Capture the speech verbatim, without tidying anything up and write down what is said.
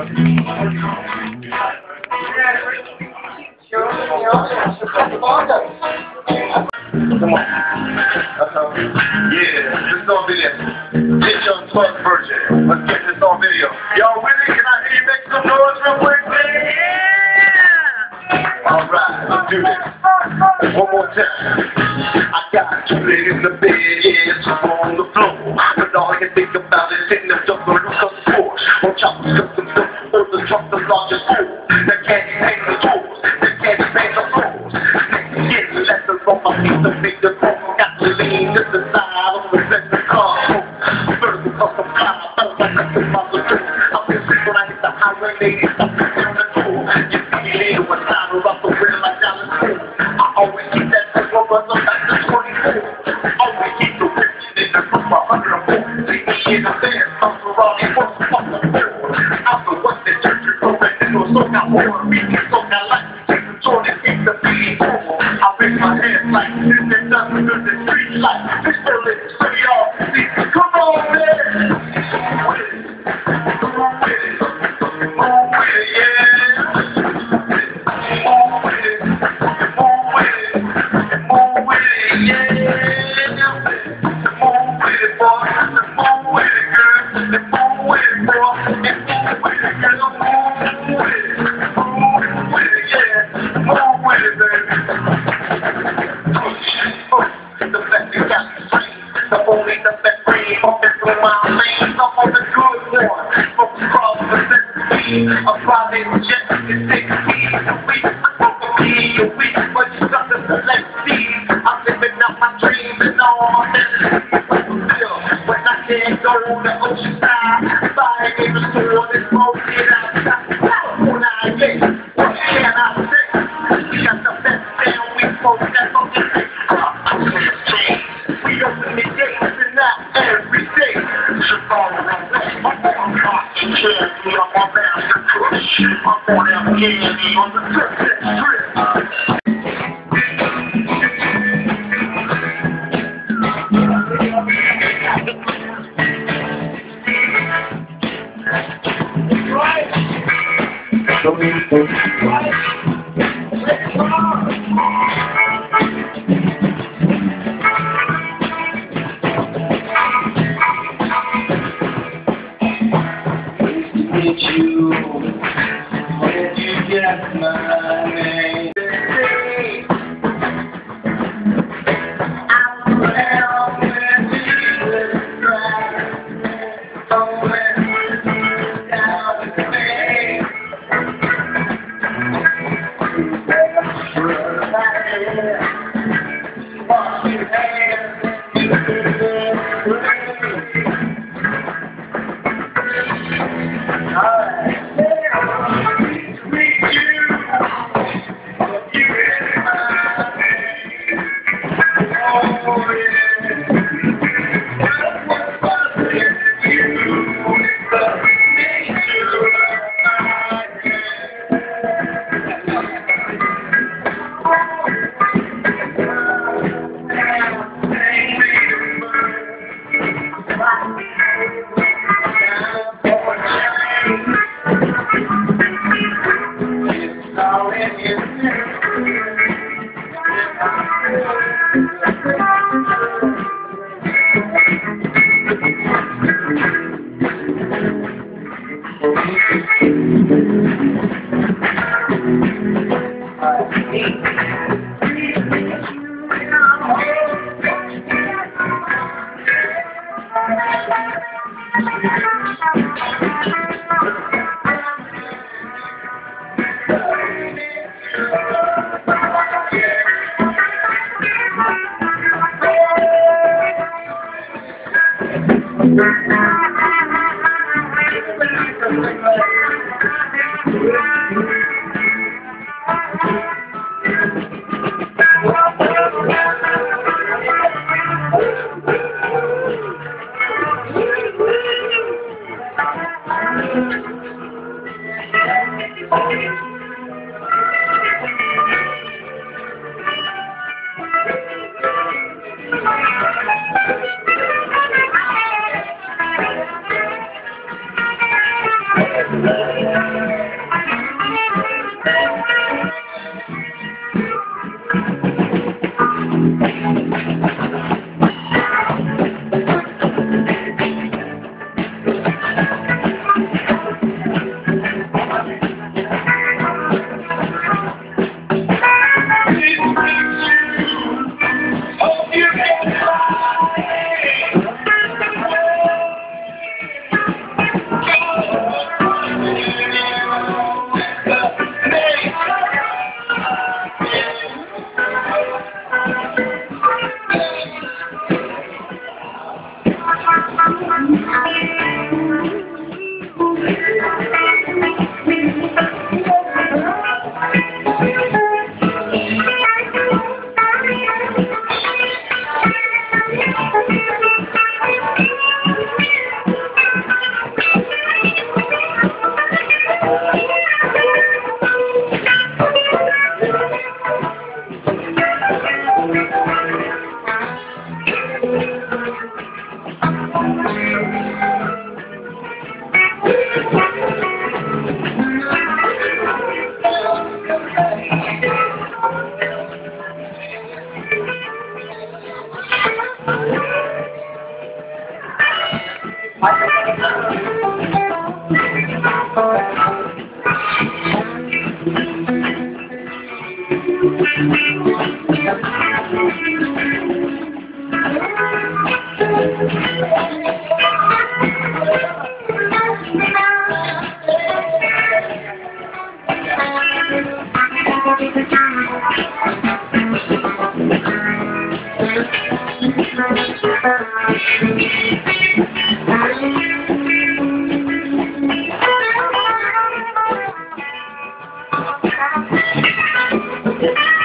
Come on. Uh-huh. Yeah, this is on video. Get your plug version. Let's get this on video. Y'all with it? Can I hear you make some noise real quick? Yeah! Alright, let's do this. One more time. I got two legs in the bed, yeah, two on the floor. But all I can think about is hitting the double look of the floor. On top of custom stuff, or the truck, the largest fool. That can't paint the tools, that can't paint the floors. Get letters on my feet to make the phone. Got to lean to the side of the center car. Vertical custom car, felt like I could follow through. I've been sick when I hit the highway, ladies, stop the on the tool. You see me later when time around the real like Dallas Cool. I always keep that tempo, but I'm back to twenty-four. Always keep the rich in the room, one hundred four. See me in the bed, I'm surrounded for the fucking floor. I'm the one that turns your correct into a soak out war. We can soak out life, take the Jordan, keep the beat forward. I raise my hands like this and nothing good in street life. This still is, so y'all see. Come on, man! Move with it. Move with it. Move with it, yeah. Move with it. Move with it. Move with it, yeah. Move with it, boy. Move with it, girl. Move with it, boy. Move with it, girl. Move with it. Move with it, yeah. Move with it, baby. The best is got the street. The only the best free. Bumping through my lane. I'm on the good one. From across the city. A private jet is sixteen a week. From the P a week. But you got the select C. I'm living out my dreams and all that. When I can't go on the ocean side. Buying in the store. This smoke it outside. When I get, what can I say? We got the best down. We smoke that fucking thing. We open the gates and not every day. Chicago, I'm on rock and candy on my master push. I'm on that candy on the Sunset Strip. You, when you get my name, I'm well when you drive, somewhere down the bay. Wash your hands, Thank you. Thank you.